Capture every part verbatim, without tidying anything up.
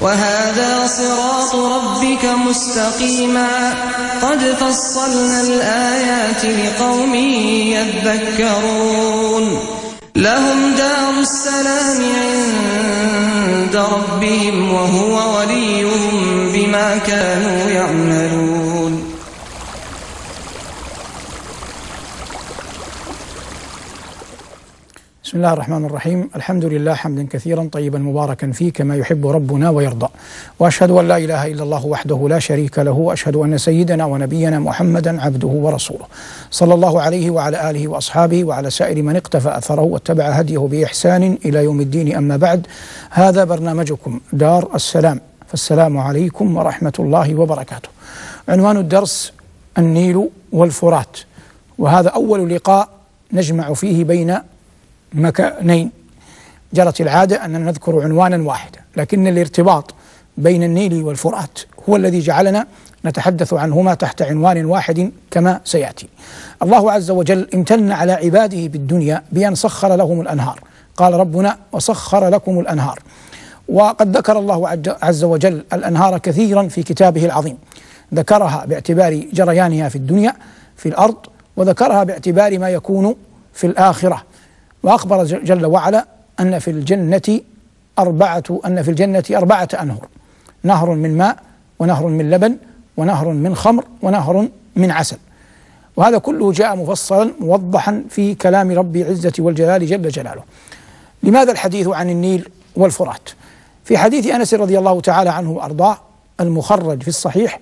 وهذا صراط ربك مستقيما قد فصلنا الآيات لقوم يذكرون لهم دار السلام عند ربهم وهو وليهم بما كانوا يعملون. بسم الله الرحمن الرحيم. الحمد لله حمدا كثيرا طيبا مباركا فيه كما يحب ربنا ويرضى، وأشهد أن لا إله إلا الله وحده لا شريك له، وأشهد أن سيدنا ونبينا محمدا عبده ورسوله صلى الله عليه وعلى آله وأصحابه وعلى سائر من اقتفى أثره واتبع هديه بإحسان إلى يوم الدين. أما بعد، هذا برنامجكم دار السلام، فالسلام عليكم ورحمة الله وبركاته. عنوان الدرس النيل والفرات، وهذا أول لقاء نجمع فيه بين مكانين. جرت العادة أن نذكر عنوانا واحدا، لكن الارتباط بين النيل والفرات هو الذي جعلنا نتحدث عنهما تحت عنوان واحد كما سيأتي. الله عز وجل امتن على عباده بالدنيا بأن سخر لهم الأنهار، قال ربنا: وسخر لكم الأنهار. وقد ذكر الله عز وجل الأنهار كثيرا في كتابه العظيم، ذكرها باعتبار جريانها في الدنيا في الأرض، وذكرها باعتبار ما يكون في الآخرة. وأخبر جل وعلا أن في الجنة أربعة أن في الجنة أربعة أنهر: نهر من ماء، ونهر من لبن، ونهر من خمر، ونهر من عسل. وهذا كله جاء مفصلا موضحا في كلام رب العزة والجلال جل جلاله. لماذا الحديث عن النيل والفرات؟ في حديث أنس رضي الله تعالى عنه وأرضاه المخرج في الصحيح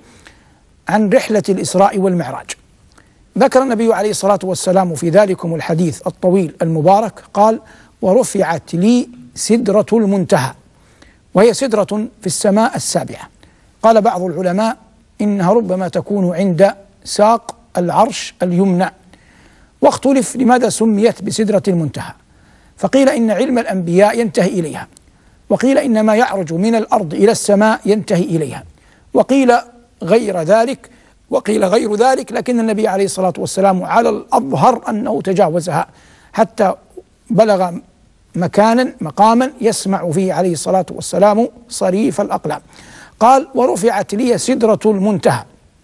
عن رحلة الإسراء والمعراج، ذكر النبي عليه الصلاة والسلام في ذلكم الحديث الطويل المبارك، قال: ورفعت لي سدرة المنتهى، وهي سدرة في السماء السابعة. قال بعض العلماء إنها ربما تكون عند ساق العرش اليمنى، واختلف لماذا سميت بسدرة المنتهى، فقيل إن علم الأنبياء ينتهي إليها، وقيل إن ما يعرج من الأرض إلى السماء ينتهي إليها، وقيل غير ذلك، وقيل غير ذلك، لكن النبي عليه الصلاة والسلام على الأظهر أنه تجاوزها حتى بلغ مكانا مقاما يسمع فيه عليه الصلاة والسلام صريف الأقلام. قال: ورفعت لي سدرة المنتهى.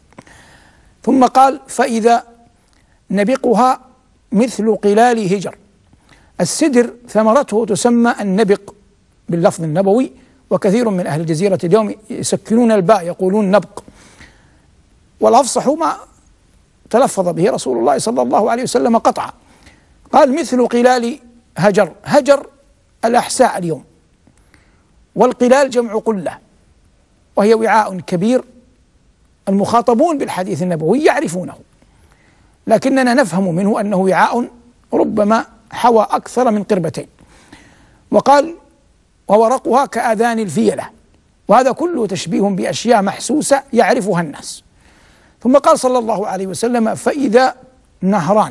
ثم قال: فإذا نبقها مثل قلال هجر. السدر ثمرته تسمى النبق باللفظ النبوي، وكثير من أهل الجزيرة اليوم يسكنون الباء يقولون نبق، والأفصح ما تلفظ به رسول الله صلى الله عليه وسلم قطعا. قال: مثل قلال هجر. هجر الأحساء اليوم، والقلال جمع قلة، وهي وعاء كبير المخاطبون بالحديث النبوي يعرفونه، لكننا نفهم منه أنه وعاء ربما حوى أكثر من قربتين. وقال: وورقها كآذان الفيلة. وهذا كله تشبيه بأشياء محسوسة يعرفها الناس. ثم قال صلى الله عليه وسلم: فإذا نهران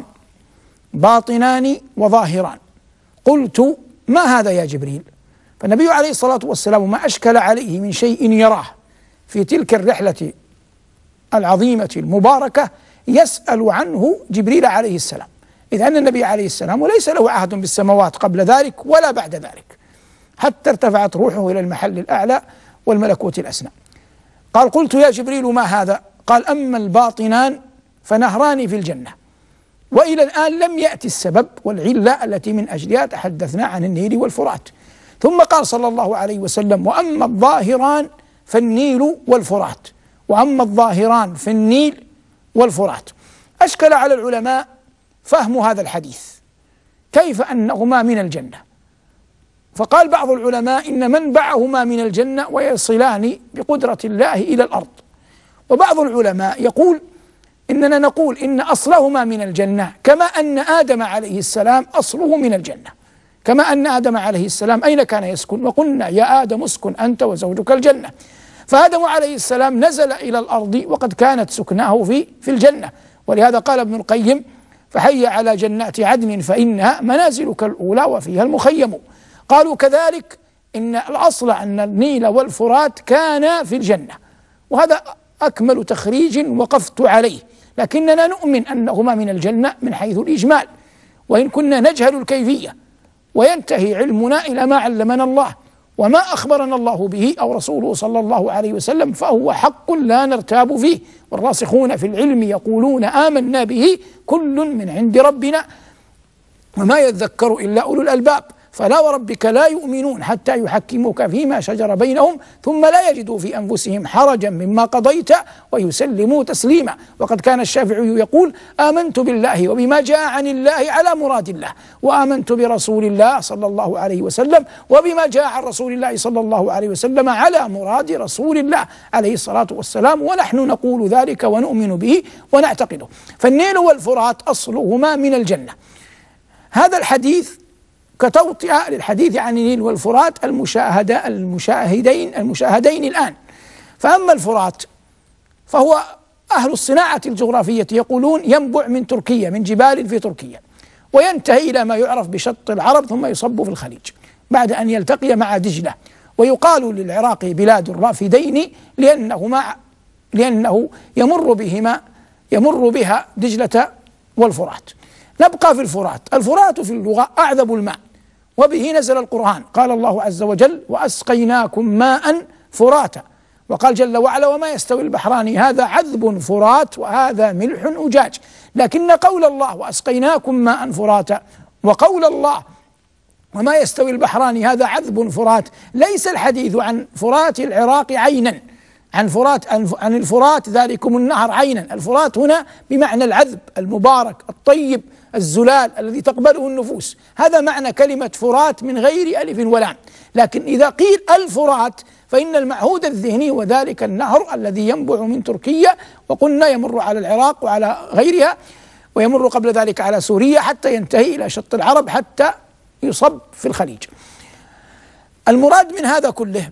باطنان وظاهران. قلت: ما هذا يا جبريل؟ فالنبي عليه الصلاة والسلام ما أشكل عليه من شيء يراه في تلك الرحلة العظيمة المباركة يسأل عنه جبريل عليه السلام، إذ أن النبي عليه السلام وليس له عهد بالسماوات قبل ذلك ولا بعد ذلك، حتى ارتفعت روحه إلى المحل الأعلى والملكوت الأسنى. قال: قلت يا جبريل ما هذا؟ قال: أما الباطنان فنهران في الجنة. وإلى الآن لم يأتي السبب والعلة التي من أجلها تحدثنا عن النيل والفرات. ثم قال صلى الله عليه وسلم: وأما الظاهران فالنيل والفرات. وأما الظاهران في النيل والفرات. أشكل على العلماء فهم هذا الحديث، كيف أنهما من الجنة؟ فقال بعض العلماء إن منبعهما من الجنة ويصلان بقدرة الله إلى الأرض. وبعض العلماء يقول إننا نقول إن أصلهما من الجنة، كما أن آدم عليه السلام أصله من الجنة، كما أن آدم عليه السلام أين كان يسكن؟ وقلنا يا آدم اسكن أنت وزوجك الجنة. فآدم عليه السلام نزل إلى الأرض وقد كانت سكناه في في الجنة، ولهذا قال ابن القيم: فحي على جنات عدن فإنها منازلك الأولى وفيها المخيم. قالوا كذلك إن الأصل أن النيل والفرات كانا في الجنة، وهذا أكمل تخريج وقفت عليه، لكننا نؤمن أنهما من الجنة من حيث الإجمال، وإن كنا نجهل الكيفية، وينتهي علمنا إلى ما علمنا الله، وما أخبرنا الله به أو رسوله صلى الله عليه وسلم فهو حق لا نرتاب فيه. والراسخون في العلم يقولون آمنا به كل من عند ربنا وما يذكر إلا أولو الألباب. فلا وربك لا يؤمنون حتى يحكموك فيما شجر بينهم ثم لا يجدوا في أنفسهم حرجا مما قضيت ويسلموا تسليما. وقد كان الشافعي يقول آمنت بالله وبما جاء عن الله على مراد الله، وآمنت برسول الله صلى الله عليه وسلم وبما جاء عن رسول الله صلى الله عليه وسلم على مراد رسول الله عليه الصلاة والسلام، ونحن نقول ذلك ونؤمن به ونعتقده. فالنيل والفرات أصلهما من الجنة. هذا الحديث كتوطئة للحديث عن النيل والفرات المشاهدة المشاهدين المشاهدين الآن. فأما الفرات فهو أهل الصناعة الجغرافية يقولون ينبع من تركيا، من جبال في تركيا، وينتهي إلى ما يعرف بشط العرب ثم يصب في الخليج بعد أن يلتقي مع دجلة. ويقال للعراق بلاد الرافدين لأنهما لأنه يمر بهما يمر بها دجلة والفرات. نبقى في الفرات. الفرات في اللغة أعذب الماء، وبه نزل القرآن. قال الله عز وجل وأسقيناكم ماء فراتا، وقال جل وعلا وما يستوي البحران هذا عذب فرات وهذا ملح أجاج. لكن قول الله وأسقيناكم ماء فراتا وقول الله وما يستوي البحران هذا عذب فرات ليس الحديث عن فرات العراق عينا، عن فرات عن الفرات ذلكم النهر عينا. الفرات هنا بمعنى العذب المبارك الطيب الزلال الذي تقبله النفوس، هذا معنى كلمة فرات من غير ألف ولام. لكن إذا قيل الفرات فإن المعهود الذهني وذلك النهر الذي ينبع من تركيا، وقلنا يمر على العراق وعلى غيرها، ويمر قبل ذلك على سوريا حتى ينتهي إلى شط العرب حتى يصب في الخليج. المراد من هذا كله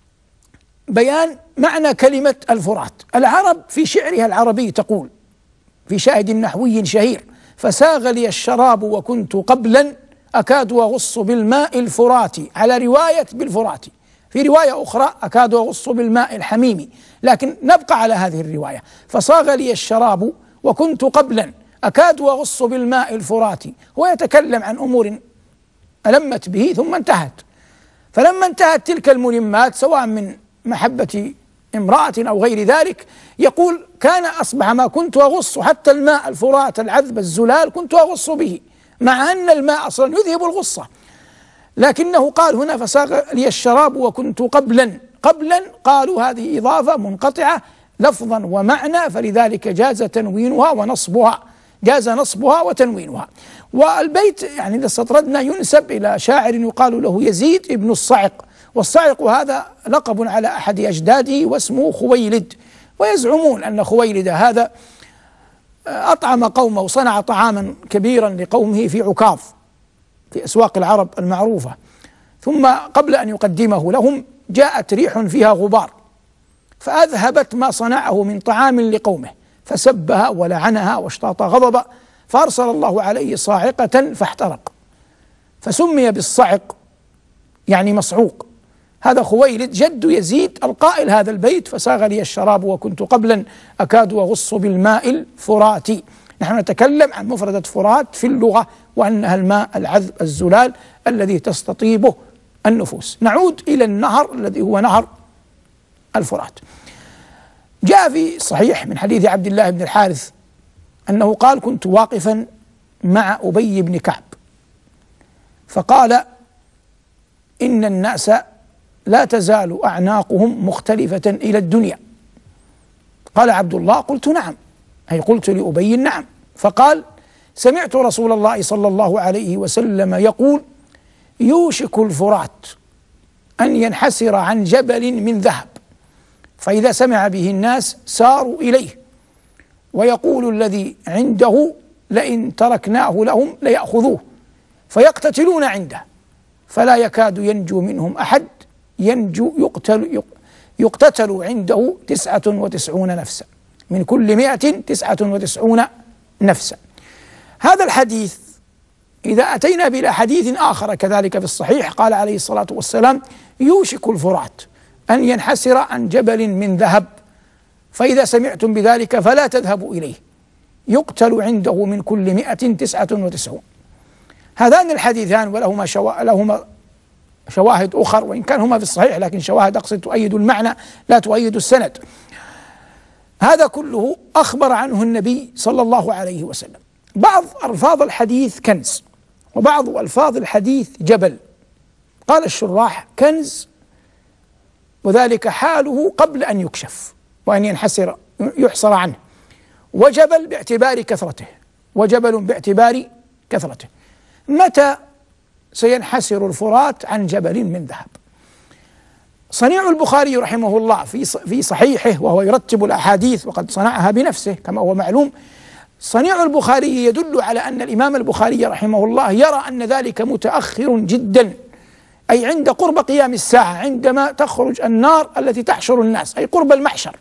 بيان معنى كلمة الفرات. العرب في شعرها العربي تقول في شاهد نحوي شهير فساغ لي الشراب وكنت قبلا أكاد أغص بالماء الفرات، على رواية بالفرات، في رواية أخرى أكاد أغص بالماء الحميم، لكن نبقى على هذه الرواية. فصاغ لي الشراب وكنت قبلا أكاد أغص بالماء الفرات. هو يتكلم عن أمور ألمت به ثم انتهت. فلما انتهت تلك الملمات سواء من محبة امرأة أو غير ذلك يقول كان أصبح ما كنت أغص حتى الماء الفرات العذب الزلال كنت أغص به، مع أن الماء أصلا يذهب الغصة، لكنه قال هنا فساغ لي الشراب وكنت قبلا. قبلا قالوا هذه إضافة منقطعة لفظا ومعنى، فلذلك جاز تنوينها ونصبها، جاز نصبها وتنوينها. والبيت يعني إذا استطردنا ينسب إلى شاعر يقال له يزيد ابن الصعق، والصعق هذا لقب على أحد أجداده واسمه خويلد. ويزعمون أن خويلد هذا أطعم قومه وصنع طعاما كبيرا لقومه في عكاظ في أسواق العرب المعروفة، ثم قبل أن يقدمه لهم جاءت ريح فيها غبار فأذهبت ما صنعه من طعام لقومه، فسبها ولعنها واشتاط غضبا، فأرسل الله عليه صاعقة فاحترق، فسمي بالصعق يعني مصعوق. هذا خويلد جد يزيد القائل هذا البيت فساغ لي الشراب وكنت قبلا أكاد أغص بالماء الفرات. نحن نتكلم عن مفردة فرات في اللغة وأنها الماء العذب الزلال الذي تستطيبه النفوس. نعود إلى النهر الذي هو نهر الفرات. جاء في صحيح من حديث عبد الله بن الحارث أنه قال كنت واقفا مع أبي بن كعب فقال إن الناس لا تزال أعناقهم مختلفة إلى الدنيا. قال عبد الله قلت نعم، أي قلت لأبي نعم. فقال سمعت رسول الله صلى الله عليه وسلم يقول يوشك الفرات أن ينحسر عن جبل من ذهب، فإذا سمع به الناس ساروا إليه، ويقول الذي عنده لئن تركناه لهم ليأخذوه، فيقتتلون عنده فلا يكاد ينجو منهم أحد، ينجو يقتل يقتتل عنده تسعة وتسعون نفسا، من كل مئة تسعة وتسعون نفسا. هذا الحديث إذا أتينا بإلى حديث آخر كذلك في الصحيح قال عليه الصلاة والسلام يوشك الفرات أن ينحسر عن جبل من ذهب، فإذا سمعتم بذلك فلا تذهبوا إليه، يقتل عنده من كل مئة تسعة وتسعون. هذان الحديثان ولهما شوا... لهما شواهد أخر، وإن كان هما في الصحيح لكن شواهد أقصد تؤيد المعنى لا تؤيد السند. هذا كله أخبر عنه النبي صلى الله عليه وسلم. بعض ألفاظ الحديث كنز، وبعض ألفاظ الحديث جبل. قال الشراح: كنز وذلك حاله قبل أن يكشف وأن ينحسر يحصر عنه، وجبل باعتبار كثرته، وجبل باعتبار كثرته. متى سينحسر الفرات عن جبل من ذهب؟ صنيع البخاري رحمه الله في في صحيحه، وهو يرتب الأحاديث وقد صنعها بنفسه كما هو معلوم، صنيع البخاري يدل على أن الإمام البخاري رحمه الله يرى أن ذلك متأخر جدا، أي عند قرب قيام الساعة، عندما تخرج النار التي تحشر الناس، أي قرب المحشر.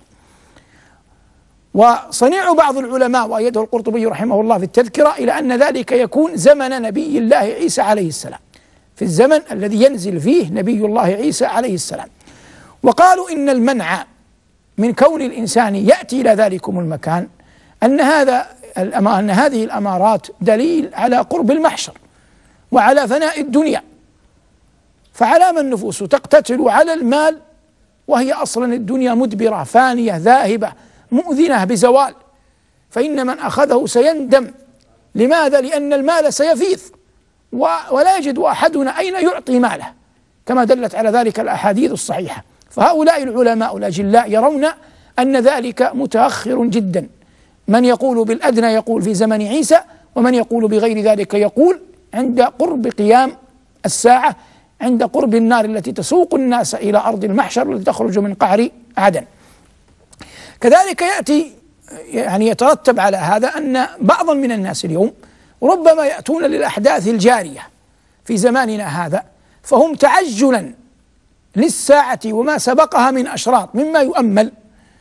وصنيع بعض العلماء وأيده القرطبي رحمه الله في التذكرة إلى أن ذلك يكون زمن نبي الله عيسى عليه السلام، في الزمن الذي ينزل فيه نبي الله عيسى عليه السلام. وقالوا إن المنع من كون الإنسان يأتي إلى ذلكم المكان أن هذا أن هذه الأمارات دليل على قرب المحشر وعلى فناء الدنيا، فعلام النفوس تقتتل على المال وهي أصلا الدنيا مدبرة فانية ذاهبة مؤذنة بزوال، فإن من أخذه سيندم. لماذا؟ لأن المال سيفيض ولا يجد أحدنا أين يعطي ماله، كما دلت على ذلك الأحاديث الصحيحة. فهؤلاء العلماء الأجلاء يرون أن ذلك متأخر جدا. من يقول بالأدنى يقول في زمن عيسى، ومن يقول بغير ذلك يقول عند قرب قيام الساعة، عند قرب النار التي تسوق الناس إلى أرض المحشر التي تخرج من قعر عدن. كذلك يأتي يعني يترتب على هذا أن بعضا من الناس اليوم ربما يأتون للأحداث الجارية في زماننا هذا، فهم تعجلا للساعة وما سبقها من أشراط مما يؤمل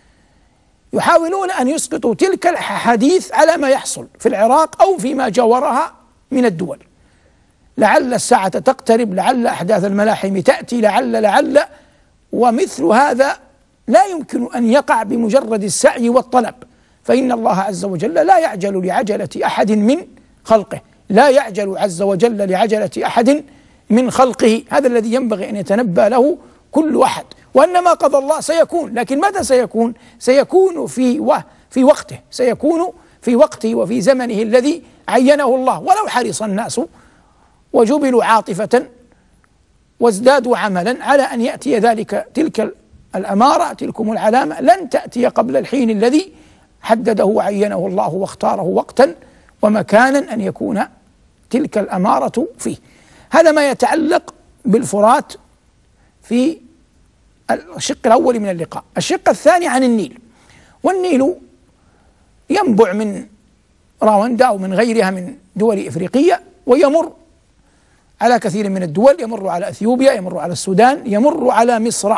يحاولون أن يسقطوا تلك الأحاديث على ما يحصل في العراق أو فيما جاورها من الدول. لعل الساعة تقترب، لعل أحداث الملاحم تأتي، لعل لعل ومثل هذا لا يمكن أن يقع بمجرد السعي والطلب، فإن الله عز وجل لا يعجل لعجلة أحد من خلقه، لا يعجل عز وجل لعجلة أحد من خلقه. هذا الذي ينبغي أن يتنبأ له كل أحد، وأن ما قضى الله سيكون، لكن متى سيكون؟ سيكون في و في وقته، سيكون في وقته وفي زمنه الذي عينه الله. ولو حرص الناس وجبلوا عاطفة وازدادوا عملا على أن يأتي ذلك تلك الأمارة، تلكم العلامة لن تأتي قبل الحين الذي حدده وعينه الله واختاره وقتا ومكانا أن يكون تلك الأمارة فيه. هذا ما يتعلق بالفرات في الشق الأول من اللقاء. الشق الثاني عن النيل. والنيل ينبع من راوندا أو من غيرها من دول إفريقية، ويمر على كثير من الدول، يمر على أثيوبيا، يمر على السودان، يمر على مصر.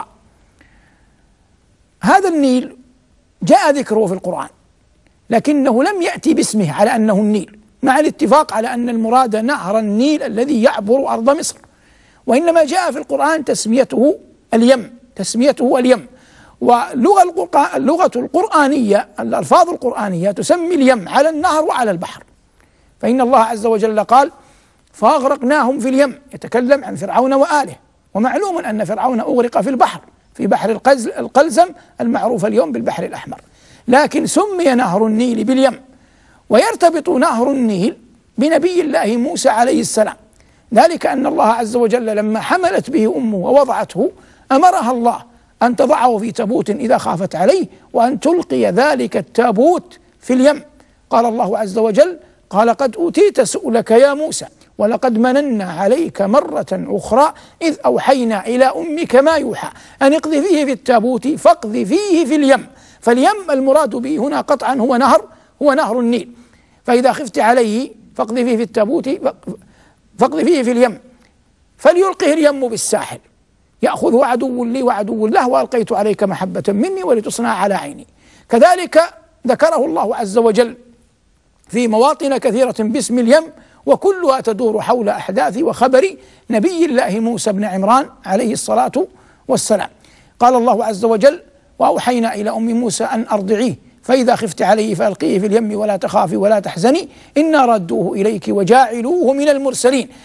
هذا النيل جاء ذكره في القرآن، لكنه لم يأتي باسمه على أنه النيل، مع الاتفاق على أن المراد نهر النيل الذي يعبر أرض مصر، وإنما جاء في القرآن تسميته اليم، تسميته اليم. واللغة القرآن اللغة القرآنية الألفاظ القرآنية تسمي اليم على النهر وعلى البحر، فإن الله عز وجل قال: فأغرقناهم في اليم، يتكلم عن فرعون وآله، ومعلوم أن فرعون أغرق في البحر، في بحر القلزم المعروف اليوم بالبحر الأحمر، لكن سمي نهر النيل باليم. ويرتبط نهر النيل بنبي الله موسى عليه السلام، ذلك أن الله عز وجل لما حملت به أمه ووضعته أمرها الله أن تضعه في تابوت إذا خافت عليه، وأن تلقي ذلك التابوت في اليم. قال الله عز وجل: قال قد أوتيت سؤلك يا موسى ولقد مننا عليك مرة أخرى إذ أوحينا إلى أمك ما يوحى أن اقذفيه في التابوت فاقذفيه في اليم. فاليم المراد به هنا قطعا هو نهر هو نهر النيل. فإذا خفت عليه فاقذفيه في التابوت فاقذفيه في اليم فليلقه اليم بالساحل يأخذه عدو لي وعدو له وألقيت عليك محبة مني ولتصنع على عيني. كذلك ذكره الله عز وجل في مواطن كثيرة باسم اليم، وكلها تدور حول أحداث وخبر نبي الله موسى بن عمران عليه الصلاة والسلام. قال الله عز وجل: وأوحينا إلى أم موسى أن أرضعيه فإذا خفت عليه فألقيه في اليم ولا تخافي ولا تحزني إنا ردوه إليك وجاعلوه من المرسلين.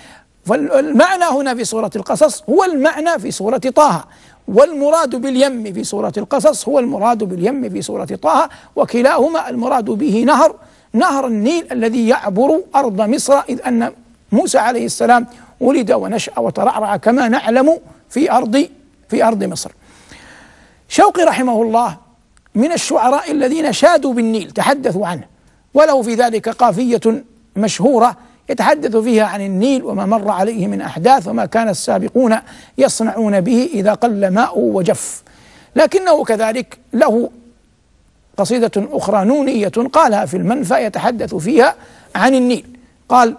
فالمعنى هنا في سورة القصص هو المعنى في سورة طه، والمراد باليم في سورة القصص هو المراد باليم في سورة طه، وكلاهما المراد به نهر نهر النيل الذي يعبر أرض مصر، إذ أن موسى عليه السلام ولد ونشأ وترعرع كما نعلم في أرض في أرض مصر. شوقي رحمه الله من الشعراء الذين شادوا بالنيل تحدثوا عنه، وله في ذلك قافية مشهورة يتحدث فيها عن النيل وما مر عليه من أحداث وما كان السابقون يصنعون به إذا قل ماء وجف. لكنه كذلك له قصيدة أخرى نونية قالها في المنفى يتحدث فيها عن النيل، قال: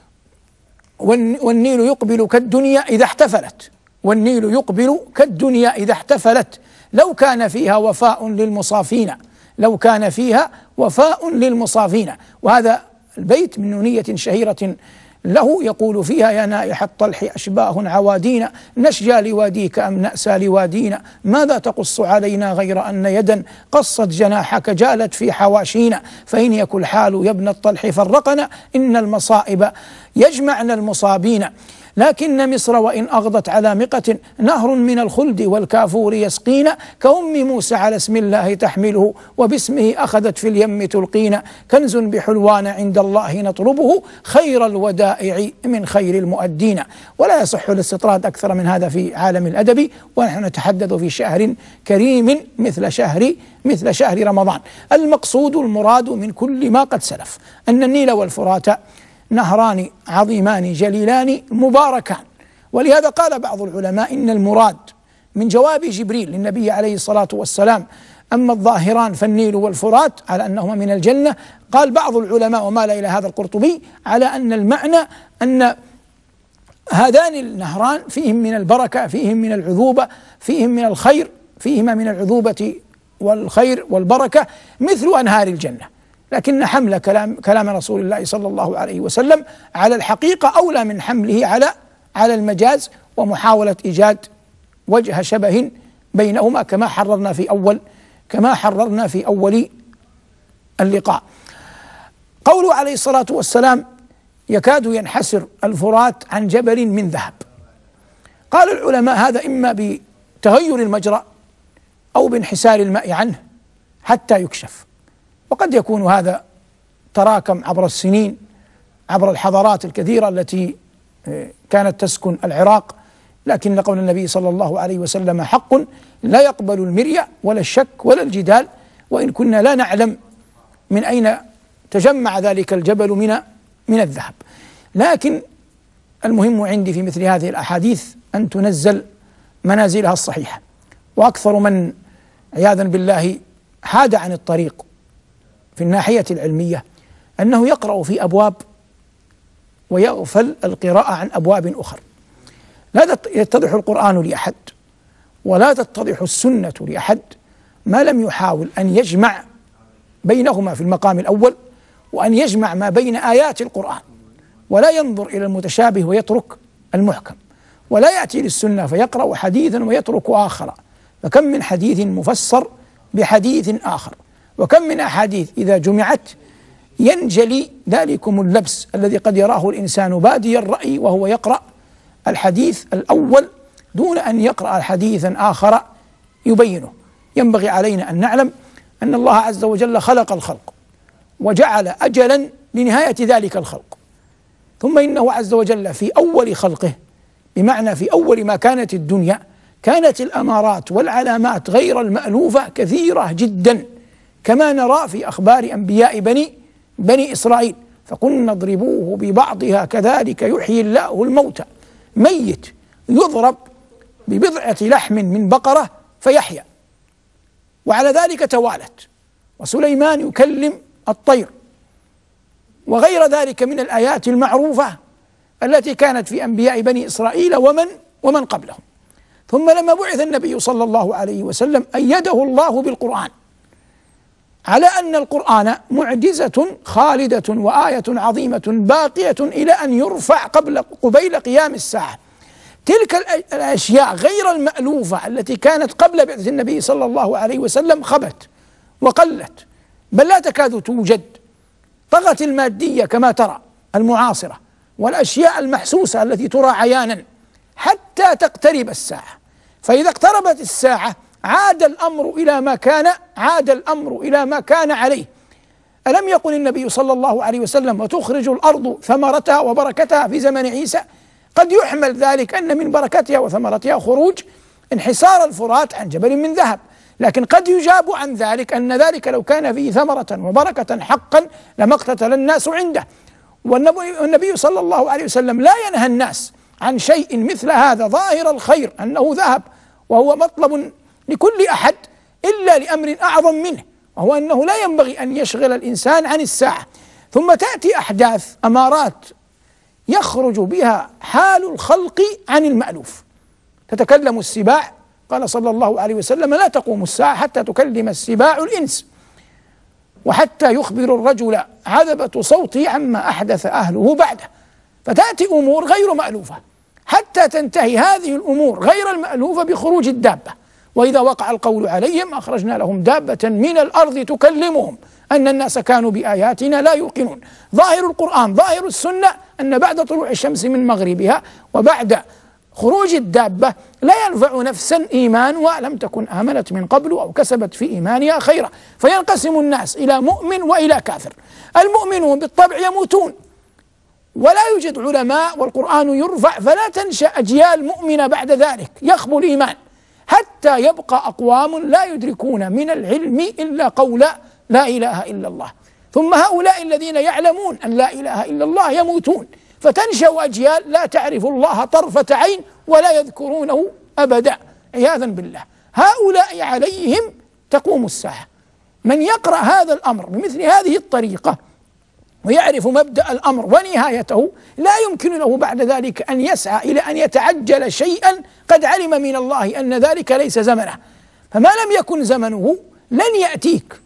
والنيل يقبل كالدنيا إذا احتفلت، والنيل يقبل كالدنيا إذا احتفلت، لو كان فيها وفاء للمصافين، لو كان فيها وفاء للمصافين. وهذا البيت من نونية شهيرة له يقول فيها: يا نائح الطلح أشباه عوادينا، نشجى لواديك أم نأسى لوادينا، ماذا تقص علينا غير أن يدا قصت جناحك جالت في حواشينا، فإن يك الحال يا ابن الطلح فرقنا، إن المصائب يجمعنا المصابين، لكن مصر وإن أغضت على مقة نهر من الخلد والكافور يسقينا، كأم موسى على اسم الله تحمله وباسمه أخذت في اليم تلقينا، كنز بحلوان عند الله نطلبه خير الودائع من خير المؤدين. ولا يصح الاستطراد أكثر من هذا في عالم الأدب، ونحن نتحدث في شهر كريم مثل شهر مثل شهر رمضان. المقصود المراد من كل ما قد سلف أن النيل والفرات نهران عظيمان جليلان مباركان، ولهذا قال بعض العلماء إن المراد من جواب جبريل للنبي عليه الصلاة والسلام أما الظاهران فالنيل والفرات على أنهما من الجنة، قال بعض العلماء ومال إلى هذا القرطبي على أن المعنى أن هذان النهران فيهم من البركة، فيهم من العذوبة، فيهم من الخير، فيهما من العذوبة والخير والبركة مثل أنهار الجنة. لكن حمل كلام كلام رسول الله صلى الله عليه وسلم على الحقيقة أولى من حمله على على المجاز ومحاولة إيجاد وجه شبه بينهما، كما حررنا في أول كما حررنا في أول اللقاء. قوله عليه الصلاة والسلام: يكاد ينحسر الفرات عن جبل من ذهب، قال العلماء هذا إما بتغير المجرى أو بانحسار الماء عنه حتى يكشف، وقد يكون هذا تراكم عبر السنين، عبر الحضارات الكثيرة التي كانت تسكن العراق، لكن قول النبي صلى الله عليه وسلم حق لا يقبل المرية ولا الشك ولا الجدال، وإن كنا لا نعلم من أين تجمع ذلك الجبل من من الذهب. لكن المهم عندي في مثل هذه الأحاديث أن تنزل منازلها الصحيحة، وأكثر من عياذا بالله حاد عن الطريق في الناحية العلمية أنه يقرأ في أبواب ويغفل القراءة عن أبواب أخرى. لا يتضح القرآن لأحد ولا تتضح السنة لأحد ما لم يحاول أن يجمع بينهما في المقام الأول، وأن يجمع ما بين آيات القرآن، ولا ينظر إلى المتشابه ويترك المحكم، ولا يأتي للسنة فيقرأ حديثا ويترك آخر. فكم من حديث مفسر بحديث آخر، وكم من أحاديث إذا جمعت ينجلي ذلكم اللبس الذي قد يراه الإنسان بادي الرأي وهو يقرأ الحديث الأول دون أن يقرأ حديثا آخر يبينه. ينبغي علينا أن نعلم أن الله عز وجل خلق الخلق وجعل أجلا لنهاية ذلك الخلق، ثم إنه عز وجل في أول خلقه، بمعنى في أول ما كانت الدنيا، كانت الأمارات والعلامات غير المألوفة كثيرة جدا، كما نرى في أخبار أنبياء بني بني إسرائيل: فقلنا اضربوه ببعضها كذلك يحيي الله الموتى، ميت يضرب ببضعة لحم من بقرة فيحيا. وعلى ذلك توالت، وسليمان يكلم الطير، وغير ذلك من الآيات المعروفة التي كانت في أنبياء بني إسرائيل ومن ومن قبلهم. ثم لما بعث النبي صلى الله عليه وسلم أيده الله بالقرآن، على أن القرآن معجزة خالدة وآية عظيمة باقية إلى أن يرفع قبل قبيل قيام الساعة. تلك الأشياء غير المألوفة التي كانت قبل بعثة النبي صلى الله عليه وسلم خبت وقلت، بل لا تكاد توجد. طغت المادية كما ترى المعاصرة، والأشياء المحسوسة التي ترى عيانا حتى تقترب الساعة. فإذا اقتربت الساعة عاد الأمر إلى ما كان عاد الأمر إلى ما كان عليه. ألم يقل النبي صلى الله عليه وسلم: وتخرج الأرض ثمرتها وبركتها في زمن عيسى؟ قد يحمل ذلك أن من بركتها وثمرتها خروج انحسار الفرات عن جبل من ذهب، لكن قد يجاب عن ذلك أن ذلك لو كان فيه ثمرة وبركة حقا لما اقتتل الناس عنده. والنبي صلى الله عليه وسلم لا ينهى الناس عن شيء مثل هذا ظاهر الخير أنه ذهب وهو مطلب لكل أحد، إلا لأمر أعظم منه، وهو أنه لا ينبغي أن يشغل الإنسان عن الساعة. ثم تأتي أحداث أمارات يخرج بها حال الخلق عن المألوف. تتكلم السباع، قال صلى الله عليه وسلم: لا تقوم الساعة حتى تكلم السباع الإنس، وحتى يخبر الرجل عذبة صوته عما أحدث أهله بعده. فتأتي أمور غير مألوفة حتى تنتهي هذه الأمور غير المألوفة بخروج الدابة. وإذا وقع القول عليهم أخرجنا لهم دابة من الأرض تكلمهم أن الناس كانوا بآياتنا لا يوقنون. ظاهر القرآن ظاهر السنة أن بعد طلوع الشمس من مغربها وبعد خروج الدابة لا ينفع نفسا إيمانها لم تكن آمنت من قبل أو كسبت في إيمانها خيرا. فينقسم الناس إلى مؤمن وإلى كافر. المؤمنون بالطبع يموتون ولا يوجد علماء والقرآن يرفع، فلا تنشأ أجيال مؤمنة بعد ذلك يخبو الإيمان حتى يبقى أقوام لا يدركون من العلم إلا قول لا إله إلا الله. ثم هؤلاء الذين يعلمون أن لا إله إلا الله يموتون، فتنشأ أجيال لا تعرف الله طرفة عين ولا يذكرونه أبدا عياذا بالله. هؤلاء عليهم تقوم الساعة. من يقرأ هذا الأمر بمثل هذه الطريقة ويعرف مبدأ الأمر ونهايته لا يمكن له بعد ذلك أن يسعى إلى أن يتعجل شيئا قد علم من الله أن ذلك ليس زمنه. فما لم يكن زمنه لن يأتيك.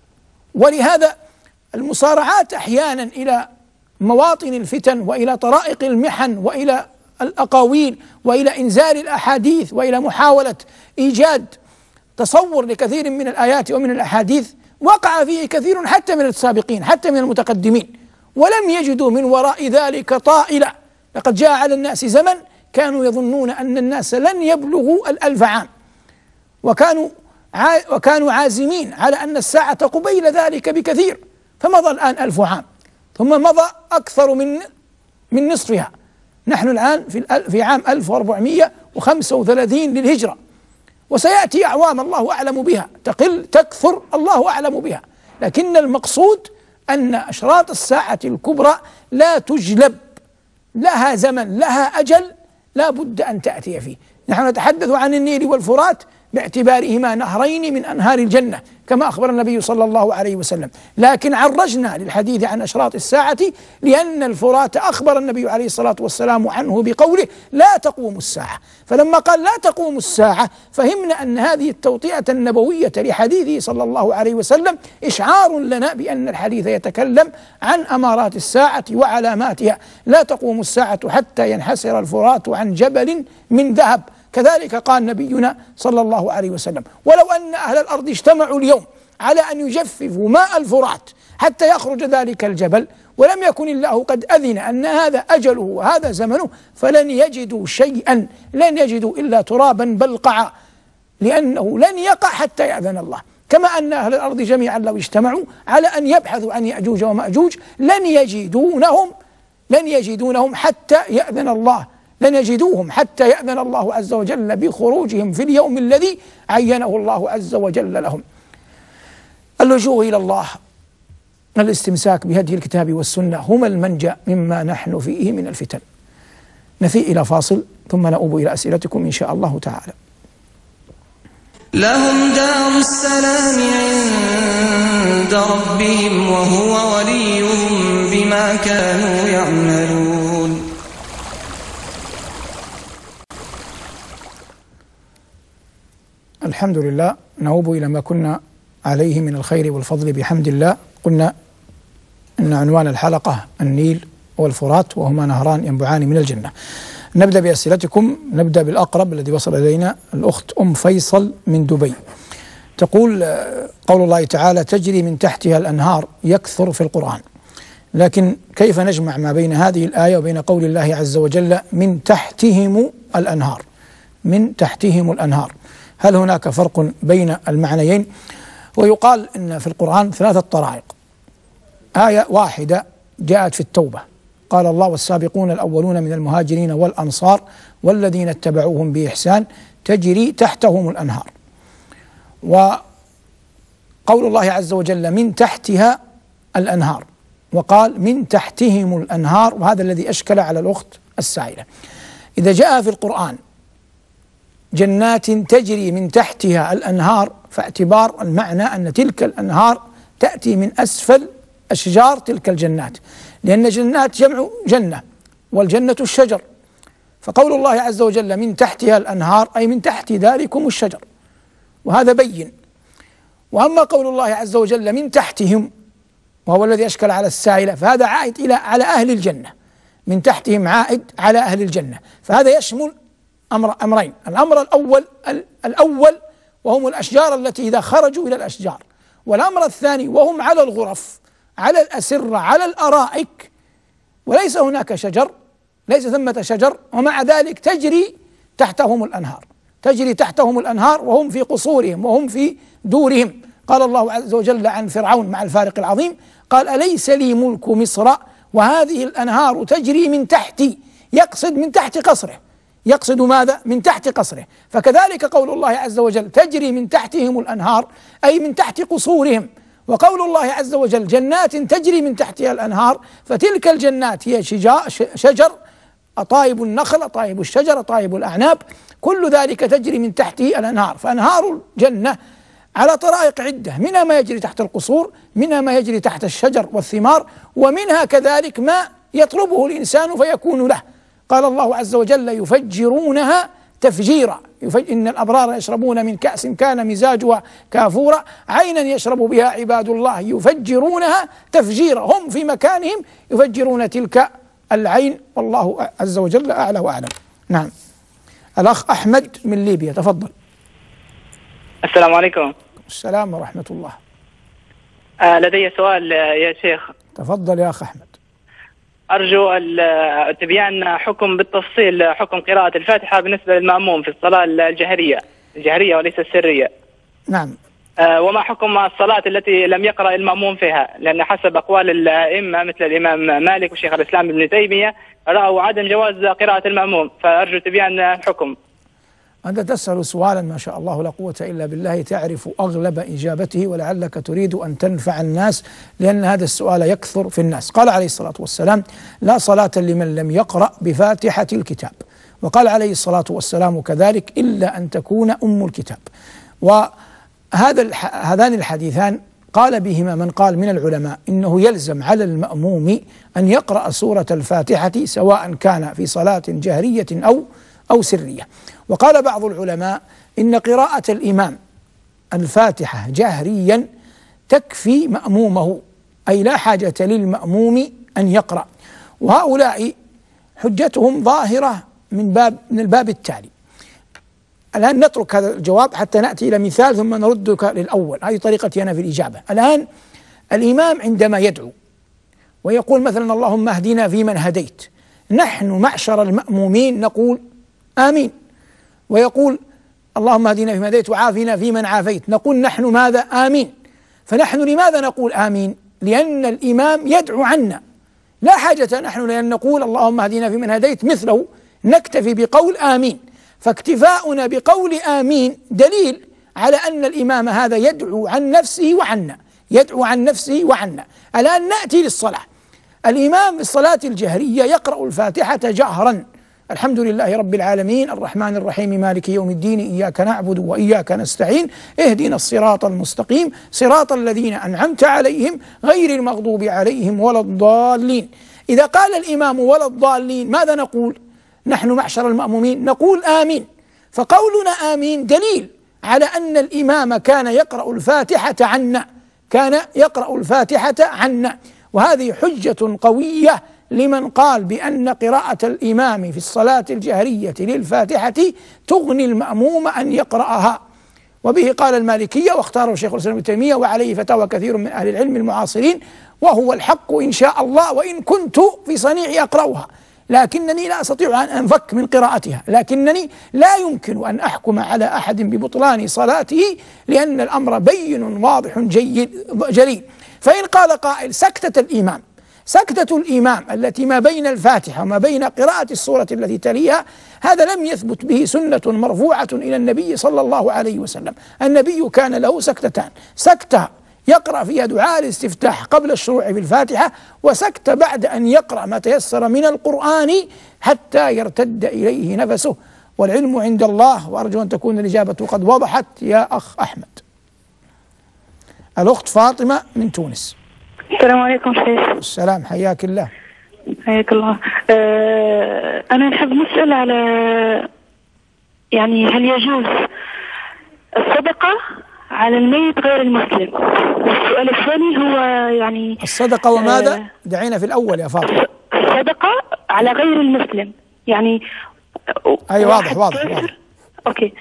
ولهذا المصارعات أحيانا إلى مواطن الفتن وإلى طرائق المحن وإلى الأقاويل وإلى إنزال الأحاديث وإلى محاولة إيجاد تصور لكثير من الآيات ومن الأحاديث وقع فيه كثير حتى من السابقين حتى من المتقدمين، ولم يجدوا من وراء ذلك طائلا. لقد جاء على الناس زمن كانوا يظنون أن الناس لن يبلغوا الألف عام، وكانوا وكانوا عازمين على أن الساعة قبيل ذلك بكثير، فمضى الآن ألف عام ثم مضى أكثر من من نصفها. نحن الآن في في عام ألف وأربعمائة وخمسة وثلاثين للهجرة، وسيأتي أعوام الله أعلم بها، تقل تكثر الله أعلم بها، لكن المقصود أن أشراط الساعة الكبرى لا تجلب، لها زمن لها أجل لا بد أن تأتي فيه. نحن نتحدث عن النيل والفرات باعتبارهما نهرين من أنهار الجنة كما أخبر النبي صلى الله عليه وسلم، لكن عرجنا للحديث عن أشراط الساعة لأن الفرات أخبر النبي عليه الصلاة والسلام عنه بقوله لا تقوم الساعة. فلما قال لا تقوم الساعة فهمنا أن هذه التوطئة النبوية لحديثه صلى الله عليه وسلم إشعار لنا بأن الحديث يتكلم عن أمارات الساعة وعلاماتها. لا تقوم الساعة حتى ينحسر الفرات عن جبل من ذهب، كذلك قال نبينا صلى الله عليه وسلم. ولو أن أهل الأرض اجتمعوا اليوم على أن يجففوا ماء الفرات حتى يخرج ذلك الجبل ولم يكن الله قد أذن أن هذا أجله وهذا زمنه فلن يجدوا شيئا، لن يجدوا إلا ترابا بلقعا، لأنه لن يقع حتى يأذن الله. كما أن أهل الأرض جميعا لو اجتمعوا على أن يبحثوا عن يأجوج ومأجوج لن يجدونهم لن يجدونهم حتى يأذن الله، لن يجدوهم حتى يأذن الله عز وجل بخروجهم في اليوم الذي عينه الله عز وجل لهم. اللجوء إلى الله، الاستمساك بهدي الكتاب والسنة هما المنجأ مما نحن فيه من الفتن. نفي إلى فاصل ثم نؤوب إلى أسئلتكم إن شاء الله تعالى. لهم دار السلام عند ربهم وهو وليهم بما كانوا يعملون. الحمد لله، نعود إلى ما كنا عليه من الخير والفضل بحمد الله. قلنا أن عنوان الحلقة النيل والفرات وهما نهران ينبعان من الجنة. نبدأ بأسئلتكم، نبدأ بالأقرب الذي وصل إلينا، الأخت أم فيصل من دبي تقول: قول الله تعالى تجري من تحتها الأنهار يكثر في القرآن، لكن كيف نجمع ما بين هذه الآية وبين قول الله عز وجل من تحتهم الأنهار؟ من تحتهم الأنهار، هل هناك فرق بين المعنيين؟ ويقال إن في القرآن ثلاثة طرائق. آية واحدة جاءت في التوبة، قال الله والسابقون الأولون من المهاجرين والأنصار والذين اتبعوهم بإحسان تجري تحتهم الأنهار. وقول الله عز وجل من تحتها الأنهار، وقال من تحتهم الأنهار، وهذا الذي أشكل على الأخت السائلة. إذا جاء في القرآن جنات تجري من تحتها الأنهار، فاعتبار المعنى أن تلك الأنهار تأتي من أسفل أشجار تلك الجنات، لأن جنات جمع جنة، والجنة الشجر، فقول الله عز وجل من تحتها الأنهار أي من تحت ذلكم الشجر، وهذا بين. وأما قول الله عز وجل من تحتهم، وهو الذي أشكل على السائلة، فهذا عائد إلى على أهل الجنة، من تحتهم عائد على أهل الجنة، فهذا يشمل أمر أمرين. الأمر الأول الأول وهم الأشجار التي إذا خرجوا إلى الأشجار، والأمر الثاني وهم على الغرف، على الأسرة، على الأرائك، وليس هناك شجر، ليس ثمة شجر، ومع ذلك تجري تحتهم الأنهار، تجري تحتهم الأنهار وهم في قصورهم وهم في دورهم. قال الله عز وجل عن فرعون مع الفارق العظيم، قال أليس لي ملك مصر وهذه الأنهار تجري من تحتي، يقصد من تحت قصره، يقصد ماذا؟ من تحت قصره. فكذلك قول الله عز وجل تجري من تحتهم الأنهار أي من تحت قصورهم. وقول الله عز وجل جنات تجري من تحتها الأنهار، فتلك الجنات هي شجر، أطايب النخل، أطايب الشجر، أطايب الأعناب، كل ذلك تجري من تحته الأنهار. فأنهار الجنة على طرائق عدة، منها ما يجري تحت القصور، منها ما يجري تحت الشجر والثمار، ومنها كذلك ما يطلبه الإنسان فيكون له. قال الله عز وجل يفجرونها تفجيرا، إن الأبرار يشربون من كأس كان مزاجها كافورا عينا يشرب بها عباد الله يفجرونها تفجيرا، هم في مكانهم يفجرون تلك العين، والله عز وجل أعلى وأعلم. نعم. الأخ أحمد من ليبيا، تفضل. السلام عليكم. السلام ورحمة الله. آه لدي سؤال يا شيخ. تفضل يا أخ أحمد. أرجو تبيان حكم بالتفصيل حكم قراءة الفاتحة بالنسبة للمأموم في الصلاة الجهرية الجهرية وليس السرية. نعم. آه وما حكم الصلاة التي لم يقرأ المأموم فيها؟ لأن حسب أقوال الأئمة مثل الإمام مالك وشيخ الإسلام ابن تيمية رأوا عدم جواز قراءة المأموم، فأرجو تبيان الحكم. أنت تسأل سؤالا ما شاء الله لا قوة إلا بالله تعرف أغلب إجابته، ولعلك تريد أن تنفع الناس، لأن هذا السؤال يكثر في الناس. قال عليه الصلاة والسلام لا صلاة لمن لم يقرأ بفاتحة الكتاب، وقال عليه الصلاة والسلام كذلك إلا أن تكون أم الكتاب. وهذا هذان الحديثان قال بهما من قال من العلماء إنه يلزم على المأموم أن يقرأ سورة الفاتحة سواء كان في صلاة جهرية أو أو سرية. وقال بعض العلماء إن قراءة الإمام الفاتحة جهريا تكفي مأمومه، أي لا حاجة للمأموم أن يقرأ. وهؤلاء حجتهم ظاهرة من باب من الباب التالي. الآن نترك هذا الجواب حتى نأتي إلى مثال ثم نردك للأول، هذه طريقتي أنا في الإجابة. الآن الإمام عندما يدعو ويقول مثلا اللهم اهدنا فيمن هديت، نحن معشر المأمومين نقول آمين، ويقول اللهم اهدنا فيمن هديت وعافنا فيمن عافيت، نقول نحن ماذا؟ آمين. فنحن لماذا نقول آمين؟ لأن الإمام يدعو عنا، لا حاجة نحن لأن نقول اللهم اهدنا فيمن هديت مثله، نكتفي بقول آمين. فاكتفاؤنا بقول آمين دليل على أن الإمام هذا يدعو عن نفسه وعنا، يدعو عن نفسه وعنا. الآن نأتي للصلاة. الإمام في الصلاة الجهرية يقرأ الفاتحة جهرا، الحمد لله رب العالمين الرحمن الرحيم مالك يوم الدين إياك نعبد وإياك نستعين اهدنا الصراط المستقيم صراط الذين أنعمت عليهم غير المغضوب عليهم ولا الضالين. إذا قال الإمام ولا الضالين ماذا نقول؟ نحن معشر المأمومين نقول آمين. فقولنا آمين دليل على أن الإمام كان يقرأ الفاتحة عنا، كان يقرأ الفاتحة عنا. وهذه حجة قوية لمن قال بأن قراءة الإمام في الصلاة الجهرية للفاتحة تغني المأموم أن يقرأها. وبه قال المالكية واختاره شيخ الإسلام ابن تيمية، وعليه فتاوى كثير من أهل العلم المعاصرين. وهو الحق إن شاء الله، وإن كنت في صنيعي أقرأها، لكنني لا أستطيع أن أنفك من قراءتها، لكنني لا يمكن أن أحكم على أحد ببطلان صلاته، لأن الأمر بين واضح جيد جليل. فإن قال قائل سكتة الإمام سكتة الإمام التي ما بين الفاتحة وما بين قراءة السورة التي تليها، هذا لم يثبت به سنة مرفوعة إلى النبي صلى الله عليه وسلم. النبي كان له سكتتان: سكتة يقرأ فيها دعاء الاستفتاح قبل الشروع في الفاتحة، وسكتة بعد أن يقرأ ما تيسر من القرآن حتى يرتد إليه نفسه. والعلم عند الله، وأرجو أن تكون الإجابة قد وضحت يا أخ أحمد. الأخت فاطمة من تونس. السلام عليكم شيخ. السلام، حياك الله. حياك الله. أه أنا نحب نسأل على يعني هل يجوز الصدقة على الميت غير المسلم؟ والسؤال الثاني هو يعني الصدقة وماذا؟ أه دعينا في الأول يا فاطمة. الصدقة على غير المسلم يعني. أي واضح واضح, واضح. أوكي.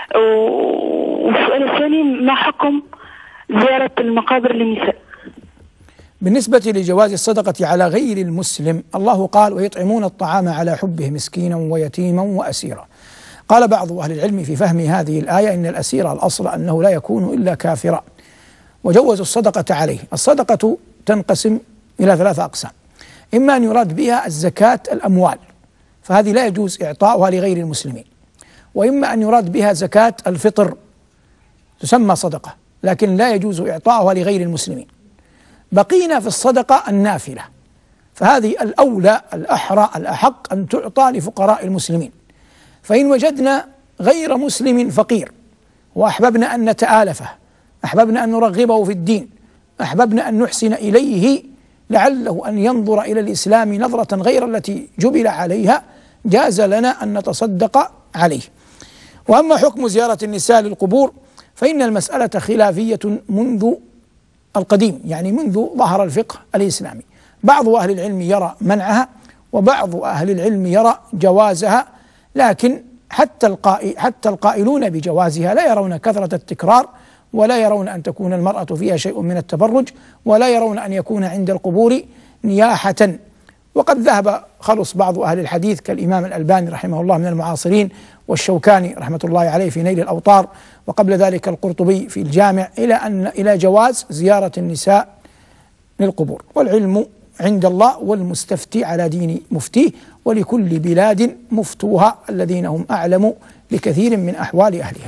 والسؤال الثاني ما حكم زيارة المقابر للنساء؟ بالنسبة لجواز الصدقة على غير المسلم، الله قال: ويطعمون الطعام على حبه مسكينا ويتيما وأسيرا. قال بعض أهل العلم في فهم هذه الآية إن الأسير الأصل أنه لا يكون إلا كافرا، وجوزوا الصدقة عليه. الصدقة تنقسم إلى ثلاثة أقسام: إما أن يراد بها الزكاة الأموال، فهذه لا يجوز إعطاؤها لغير المسلمين، وإما أن يراد بها زكاة الفطر تسمى صدقة لكن لا يجوز إعطاؤها لغير المسلمين. بقينا في الصدقة النافلة، فهذه الأولى الأحرى الأحق أن تعطى لفقراء المسلمين. فإن وجدنا غير مسلم فقير وأحببنا أن نتآلفه، أحببنا أن نرغبه في الدين، أحببنا أن نحسن إليه لعله أن ينظر إلى الإسلام نظرة غير التي جبل عليها، جاز لنا أن نتصدق عليه. وأما حكم زيارة النساء للقبور فإن المسألة خلافية منذ القديم، يعني منذ ظهر الفقه الإسلامي. بعض أهل العلم يرى منعها، وبعض أهل العلم يرى جوازها، لكن حتى القائل حتى القائلون بجوازها لا يرون كثرة التكرار، ولا يرون أن تكون المرأة فيها شيء من التبرج، ولا يرون أن يكون عند القبور نياحة. وقد ذهب خلص بعض أهل الحديث كالإمام الألباني رحمه الله من المعاصرين، والشوكاني رحمة الله عليه في نيل الأوطار، وقبل ذلك القرطبي في الجامع، إلى أن إلى جواز زيارة النساء للقبور. والعلم عند الله، والمستفتي على دين مفتيه، ولكل بلاد مفتوها الذين هم أعلم بكثير من أحوال أهلها.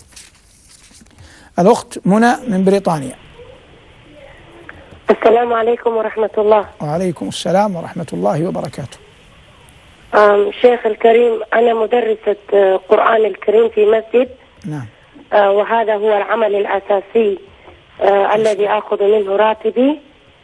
الأخت منى من بريطانيا. السلام عليكم ورحمة الله. وعليكم السلام ورحمة الله وبركاته. شيخ الكريم، أنا مدرسة قرآن الكريم في مسجد. نعم. آه وهذا هو العمل الأساسي آه الذي أخذ منه راتبي.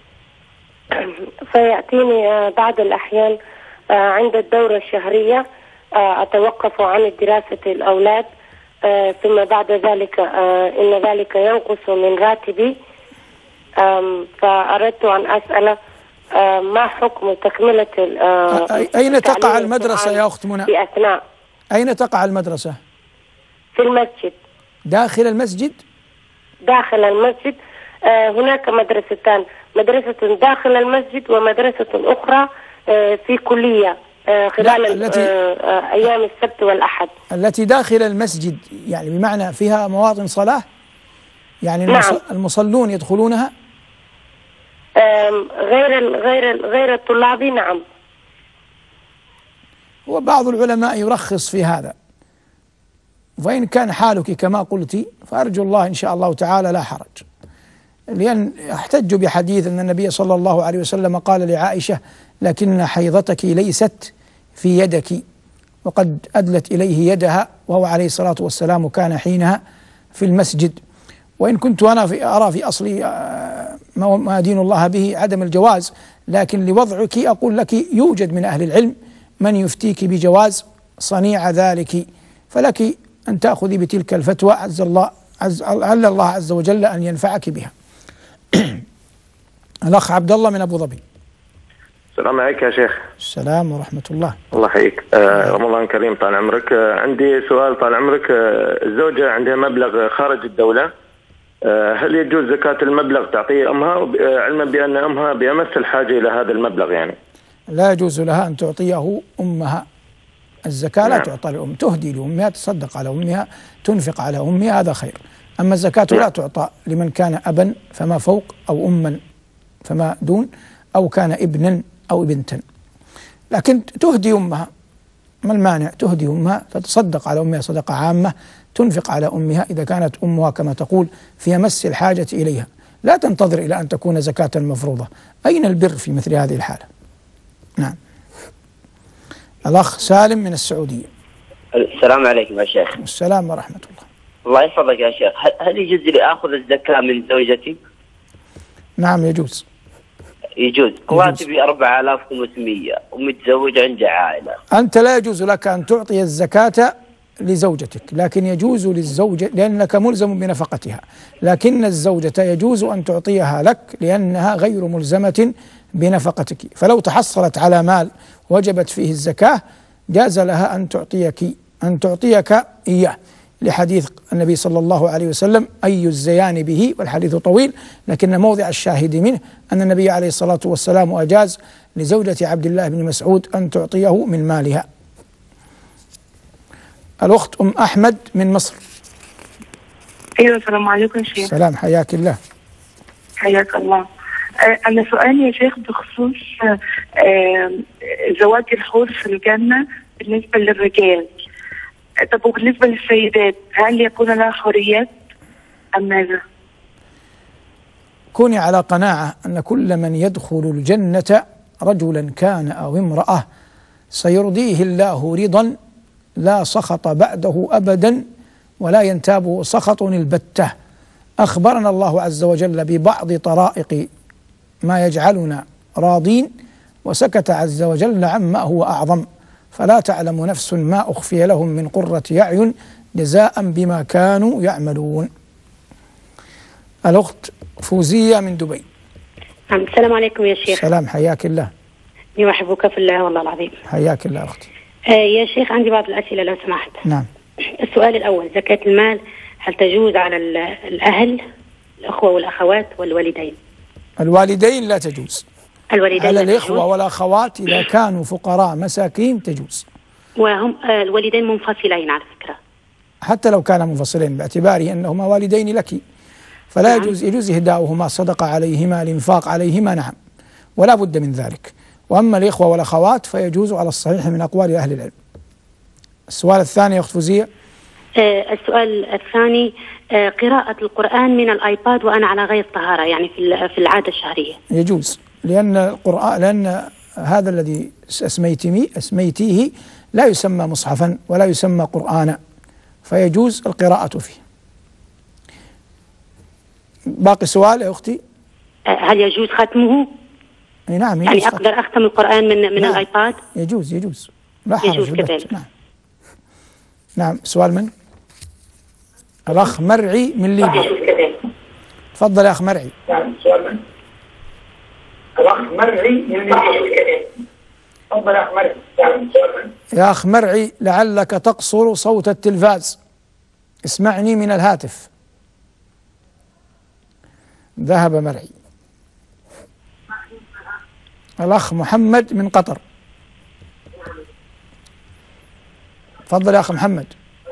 فيأتيني آه بعض الأحيان آه عند الدورة الشهرية آه أتوقف عن دراسة الأولاد، آه ثم بعد ذلك آه إن ذلك ينقص من راتبي. آه فأردت أن أسأل آه ما حكم تكملة آه أين تقع المدرسة يا أخت منى؟ في أثناء أين تقع المدرسة؟ في المسجد. داخل المسجد؟ داخل المسجد. آه هناك مدرستان، مدرسة داخل المسجد ومدرسة أخرى آه في كلية آه خلال التي آه آه أيام السبت والأحد. التي داخل المسجد يعني بمعنى فيها مواطن صلاة؟ يعني نعم. المصلون يدخلونها؟ آه غير غير غير الطلاب. نعم. وبعض العلماء يرخص في هذا، وإن كان حالك كما قلت فأرجو الله إن شاء الله تعالى لا حرج، لأن احتج بحديث أن النبي صلى الله عليه وسلم قال لعائشة: لكن حيضتك ليست في يدك، وقد أدلت إليه يدها، وهو عليه الصلاة والسلام كان حينها في المسجد. وإن كنت أنا في أرى في أصلي ما دين الله به عدم الجواز، لكن لوضعك أقول لك يوجد من أهل العلم من يفتيك بجواز صنيع ذلك، فلك أن تأخذي بتلك الفتوى، عز الله عز عل الله عز وجل أن ينفعك بها. الأخ عبد الله من أبو ظبي. السلام عليك يا شيخ. السلام ورحمة الله. الله يحييك. آه رمضان كريم طال عمرك. آه عندي سؤال طال عمرك. آه الزوجة عندها مبلغ خارج الدولة، هل يجوز زكاة المبلغ تعطيه أمها علما بأن أمها بأمس الحاجة إلى هذا المبلغ؟ يعني لا يجوز لها أن تعطيه أمها الزكاة. لا نعم. تعطى لأم، تهدي لأمها، تصدق على أمها، تنفق على أمها، هذا خير. أما الزكاة لا تعطى لمن كان أبا فما فوق، أو أما فما دون، أو كان ابنا أو بنتا، لكن تهدي أمها. ما المانع؟ تهدي أمها، تتصدق على أمها صدقة عامة، تنفق على أمها إذا كانت أمها كما تقول في أمس الحاجة إليها. لا تنتظر إلى أن تكون زكاة مفروضة. أين البر في مثل هذه الحالة؟ نعم. الأخ سالم من السعودية. السلام عليكم يا شيخ. السلام ورحمة الله. الله يحفظك يا شيخ. هل يجوز لي آخذ الزكاة من زوجتي؟ نعم يجوز. يجوز. راتبي أربعة آلاف وخمسمئة ومتزوج عندي عائلة. أنت لا يجوز لك أن تعطي الزكاة لزوجتك، لكن يجوز للزوجة لأنك ملزم بنفقتها، لكن الزوجة يجوز أن تعطيها لك لأنها غير ملزمة بنفقتك. فلو تحصلت على مال وجبت فيه الزكاة جاز لها أن تعطيك أن تعطيك إياه، لحديث النبي صلى الله عليه وسلم أي الزيان به، والحديث طويل، لكن موضع الشاهد منه أن النبي عليه الصلاة والسلام أجاز لزوجة عبد الله بن مسعود أن تعطيه من مالها. الأخت أم أحمد من مصر. أيوة السلام عليكم يا شيخ. السلام، حياك الله. حياك الله. أنا سؤالي يا شيخ بخصوص زواج الحور في الجنة بالنسبة للرجال. طب وبالنسبة للسيدات هل يكون لها حريات أم ماذا؟ كوني على قناعة أن كل من يدخل الجنة رجلا كان أو امرأة سيرضيه الله رضا لا سخط بعده أبدا ولا ينتابه سخط البتة. أخبرنا الله عز وجل ببعض طرائق ما يجعلنا راضين، وسكت عز وجل عما هو أعظم، فلا تعلم نفس ما أخفي لهم من قرة أعين جزاء بما كانوا يعملون. الأخت فوزية من دبي. السلام عليكم يا شيخ. السلام، حياك الله. إني أحبك في الله والله العظيم. حياك الله أختي. آه يا شيخ عندي بعض الأسئلة لو سمحت. نعم. السؤال الأول، زكاة المال هل تجوز على الأهل الأخوة والأخوات والوالدين؟ الوالدين لا تجوز. الوالدين على لا الإخوة تجوز. والأخوات إذا كانوا فقراء مساكين تجوز. وهم آه الوالدين منفصلين على فكرة. حتى لو كانا منفصلين باعتباره أنهما والدين لك فلا نعم. يجوز يجوز إهداؤهما، صدقة عليهما، الإنفاق عليهما، نعم، ولا بد من ذلك. وأما الإخوة والأخوات فيجوز على الصحيح من أقوال أهل العلم. السؤال الثاني يا أخت فوزية. آه السؤال الثاني، آه قراءة القرآن من الآيباد وأنا على غير طهارة، يعني في في العادة الشهرية. يجوز، لأن القرآن لأن هذا الذي أسميتمي أسميتيه لا يسمى مصحفا ولا يسمى قرآنا، فيجوز القراءة فيه. باقي سؤال يا أختي. آه هل يجوز ختمه؟ نعم، يعني أقدر أختم القرآن من من نعم. الآيباد؟ يجوز يجوز لا حرج. يجوز كذلك. نعم. نعم. سؤال من الأخ مرعي من ليبيا. تفضل يا أخ مرعي. نعم. سؤال من الأخ مرعي من ليبيا. تفضل يا أخ مرعي. نعم. سؤال من يا أخ مرعي لعلك تقصر صوت التلفاز، اسمعني من الهاتف. ذهب مرعي. الأخ محمد من قطر. تفضل يا أخ محمد.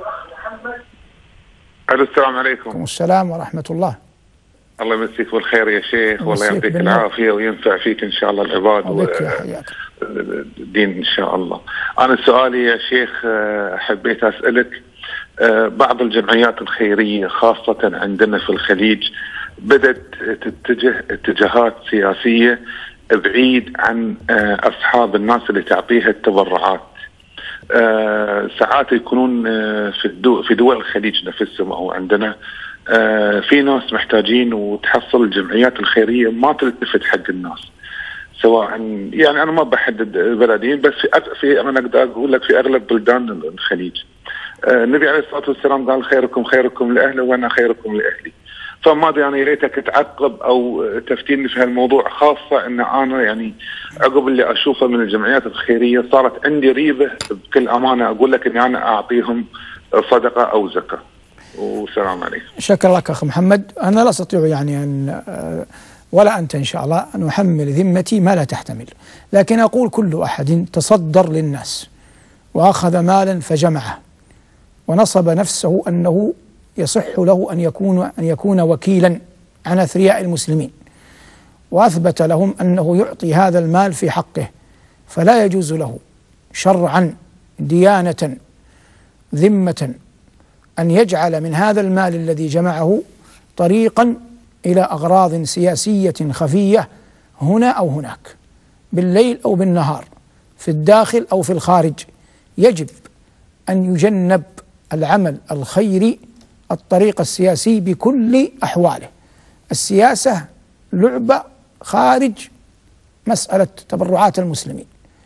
الو السلام عليكم. السلام ورحمة الله. الله يمسيك بالخير يا شيخ، والله يعطيك العافية وينفع فيك إن شاء الله العباد والدين إن شاء الله. أنا سؤالي يا شيخ حبيت أسألك، بعض الجمعيات الخيرية خاصة عندنا في الخليج بدأت تتجه اتجاهات سياسية بعيد عن أصحاب الناس اللي تعطيها التبرعات. أه ساعات يكونون أه في الدول في دول الخليج نفسهم او عندنا أه في ناس محتاجين، وتحصل الجمعيات الخيريه ما تلتفت حق الناس، سواء يعني انا ما بحدد بلدين، بس في, في انا اقدر اقول لك في اغلب بلدان الخليج. أه النبي عليه الصلاه والسلام قال خيركم خيركم لاهله وانا خيركم لاهلي. فما ادري يعني يا ريتك تعقب او تفتيني في هالموضوع، خاصه ان انا يعني عقب اللي اشوفه من الجمعيات الخيريه صارت عندي ريبه بكل امانه اقول لك اني انا اعطيهم صدقه او زكاه. والسلام عليكم. شكرا لك أخ محمد. أنا لا أستطيع يعني أن ولا أنت إن شاء الله أن أحمل ذمتي ما لا تحتمل، لكن أقول كل أحد تصدر للناس وأخذ مالا فجمعه ونصب نفسه أنه يصح له أن يكون أن يكون وكيلا عن أثرياء المسلمين، وأثبت لهم أنه يعطي هذا المال في حقه، فلا يجوز له شرعا ديانة ذمة أن يجعل من هذا المال الذي جمعه طريقا إلى أغراض سياسية خفية هنا أو هناك، بالليل أو بالنهار، في الداخل أو في الخارج. يجب أن يجنب العمل الخيري الطريق السياسي بكل أحواله. السياسة لعبة خارج مسألة تبرعات المسلمين،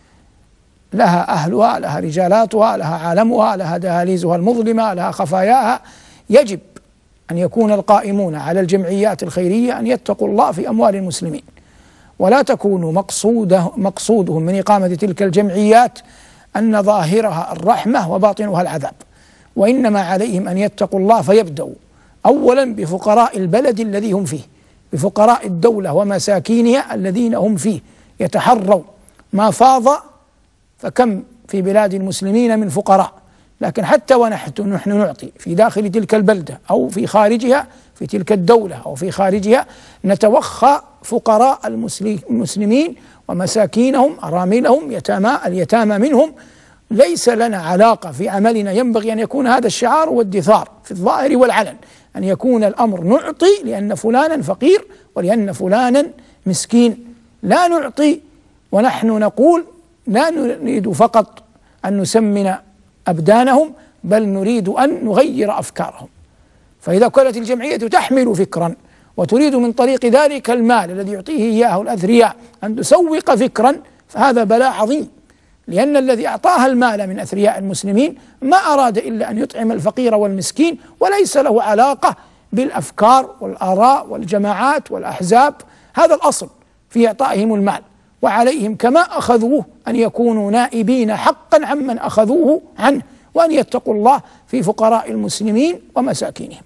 لها أهلها، لها رجالاتها، لها عالمها، لها دهاليزها المظلمة، لها خفاياها. يجب أن يكون القائمون على الجمعيات الخيرية أن يتقوا الله في أموال المسلمين، ولا تكون مقصوده مقصودهم من إقامة تلك الجمعيات أن ظاهرها الرحمة وباطنها العذاب، وإنما عليهم أن يتقوا الله فيبدأوا أولا بفقراء البلد الذي هم فيه، بفقراء الدولة ومساكينها الذين هم فيه، يتحروا ما فاض، فكم في بلاد المسلمين من فقراء، لكن حتى ونحن نحن نعطي في داخل تلك البلدة أو في خارجها، في تلك الدولة أو في خارجها، نتوخى فقراء المسلمين ومساكينهم، أراملهم، يتامى اليتامى منهم. ليس لنا علاقة في عملنا، ينبغي أن يكون هذا الشعار والدثار في الظاهر والعلن، أن يكون الأمر نعطي لأن فلانا فقير ولأن فلانا مسكين، لا نعطي ونحن نقول لا نريد فقط أن نسمن أبدانهم، بل نريد أن نغير أفكارهم. فإذا كانت الجمعية تحمل فكرا وتريد من طريق ذلك المال الذي يعطيه إياه الأثرياء أن تسوق فكرا، فهذا بلاء عظيم، لأن الذي أعطاها المال من أثرياء المسلمين ما أراد إلا أن يطعم الفقير والمسكين، وليس له علاقة بالأفكار والآراء والجماعات والأحزاب. هذا الأصل في إعطائهم المال، وعليهم كما أخذوه أن يكونوا نائبين حقا عمن أخذوه عنه، وأن يتقوا الله في فقراء المسلمين ومساكينهم.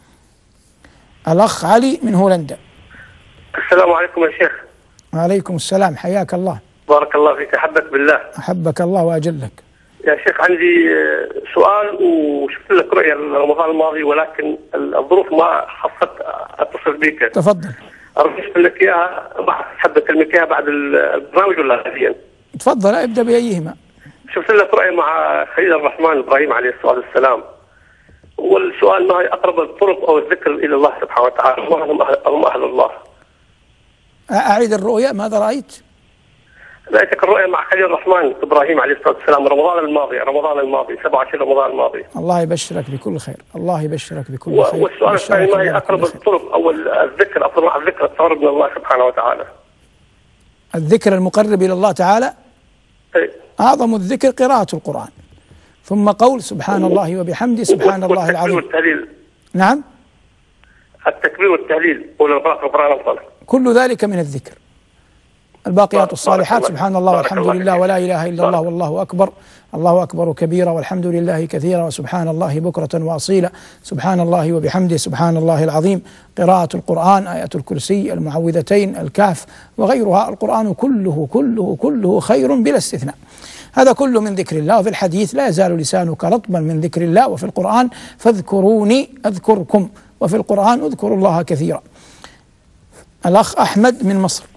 الأخ علي من هولندا. السلام عليكم يا شيخ. وعليكم السلام، حياك الله. بارك الله فيك، أحبك بالله. أحبك الله وأجلك. يا شيخ عندي سؤال، وشفت لك رؤية رمضان الماضي ولكن الظروف ما حصلت أتصل بك. تفضل. أرجو لك إياها، حابب أكلمك إياها بعد البرنامج ولا حاليا؟ تفضل، ابدأ بأيهما. شفت لك رؤية مع خليل الرحمن إبراهيم عليه الصلاة والسلام، والسؤال ما هي أقرب الطرق أو الذكر إلى الله سبحانه وتعالى، وهم أهل, أهل الله. أعيد الرؤية، ماذا رأيت؟ رأيتك الرؤية مع خليل الرحمن إبراهيم عليه الصلاة والسلام رمضان الماضي رمضان الماضي سبعة وعشرين رمضان الماضي. الله يبشرك بكل خير، الله يبشرك بكل خير. والسؤال الثاني، ما هي أقرب الطرق أو الذكر أفضل مع الذكر التقرب من الله سبحانه وتعالى؟ الذكر المقرب إلى الله تعالى؟ أي. أعظم الذكر قراءة القرآن، ثم قول سبحان الله وبحمده سبحان الله العظيم. والتهليل. نعم. التكبير والتهليل ولا قراءة القرآن أفضل؟ كل ذلك من الذكر. الباقيات الصالحات سبحان الله والحمد لله ولا إله إلا الله والله أكبر، الله أكبر كبيرا والحمد لله كثيرا وسبحان الله بكرة وأصيلا، سبحان الله وبحمده سبحان الله العظيم. قراءة القرآن، آية الكرسي، المعوذتين، الكهف وغيرها، القرآن كله كله كله خير بلا استثناء. هذا كله من ذكر الله. وفي الحديث لا يزال لسانك رطبا من ذكر الله، وفي القرآن فاذكروني أذكركم، وفي القرآن اذكروا الله كثيرا. الأخ أحمد من مصر.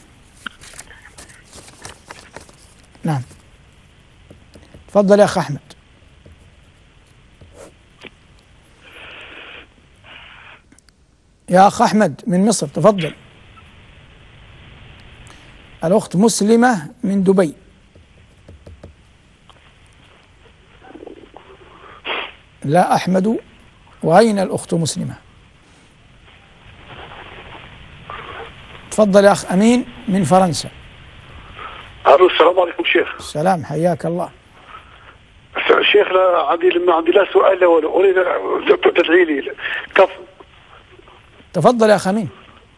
نعم، تفضل يا أخ أحمد. يا أخ أحمد من مصر تفضل. الأخت مسلمة من دبي. لا أحمد، وأين الأخت مسلمة؟ تفضل يا أخ أمين من فرنسا. السلام عليكم شيخ. السلام، حياك الله. شيخ لا عندي لما عندي لا سؤال ولا أريد تدعي لي. كف تفضل يا أخ أمين.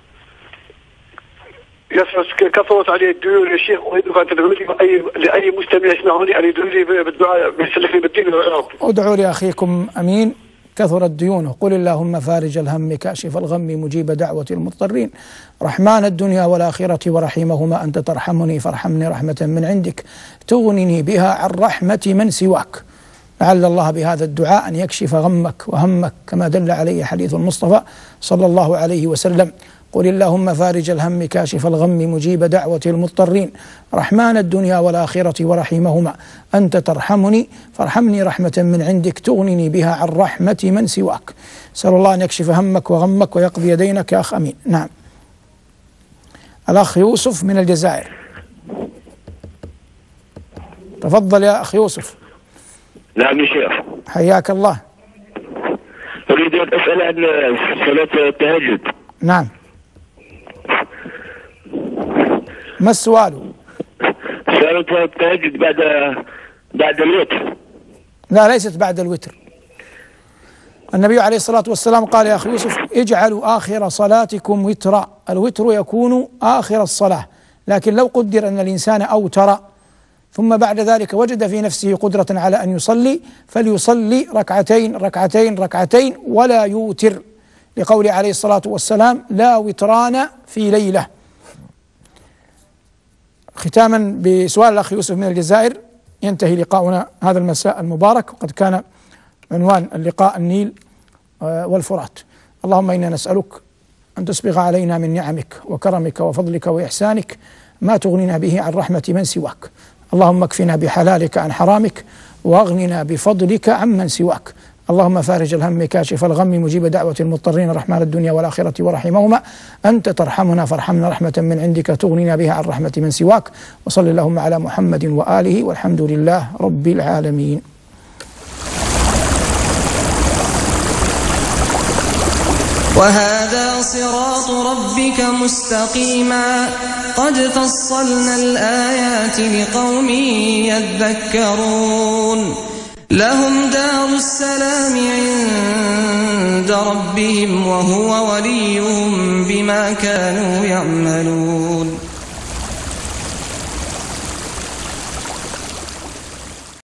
كثرت علي الديون يا شيخ، أريدك أن تدعو لي لأي لأي مستمع يسمعني أن يدعو لي بالدعاء بيسلكني بالدين. ادعوا لأخيكم أمين كثرت ديونه. قل اللهم فارج الهم كاشف الغم مجيب دعوة المضطرين رحمن الدنيا والآخرة ورحيمهما أنت ترحمني فارحمني رحمة من عندك تغنني بها عن رحمة من سواك. لعل الله بهذا الدعاء أن يكشف غمك وهمك كما دل عليه حديث المصطفى صلى الله عليه وسلم. قل اللهم فارج الهم كاشف الغم مجيب دعوة المضطرين رحمن الدنيا والآخرة ورحيمهما أنت ترحمني فارحمني رحمة من عندك تغنني بها عن رحمة من سواك. أسأل الله أن يكشف همك وغمك ويقضي دينك يا أخ أمين. نعم. الأخ يوسف من الجزائر، تفضل يا أخ يوسف. نعم يا شيخ. حياك الله. أريد أن أسأل عن صلاة التهجد. نعم. ما السؤال؟ صلاة التهجد بعد بعد الوتر. لا، ليست بعد الوتر. النبي عليه الصلاة والسلام قال يا أخي يوسف اجعلوا آخر صلاتكم وترا. الوتر يكون آخر الصلاة، لكن لو قدر أن الإنسان أوتر ثم بعد ذلك وجد في نفسه قدرة على أن يصلي فليصلي ركعتين ركعتين ركعتين ولا يوتر، لقول عليه الصلاة والسلام لا وتران في ليلة. ختاما بسؤال الأخ يوسف من الجزائر، ينتهي لقاؤنا هذا المساء المبارك، وقد كان عنوان اللقاء النيل والفرات. اللهم إنا نسألك أن تسبغ علينا من نعمك وكرمك وفضلك وإحسانك ما تغنينا به عن رحمة من سواك. اللهم اكفنا بحلالك عن حرامك واغننا بفضلك عمن سواك. اللهم فارج الهم كاشف الغم مجيب دعوة المضطرين رحمن الدنيا والآخرة ورحيمهما أنت ترحمنا فارحمنا رحمة من عندك تغنينا بها عن رحمة من سواك. وصل اللهم على محمد وآله والحمد لله رب العالمين. وهذا صراط ربك مستقيما قد فصلنا الآيات لقوم يذكرون. لهم دار السلام عند ربهم وهو وليهم بما كانوا يعملون.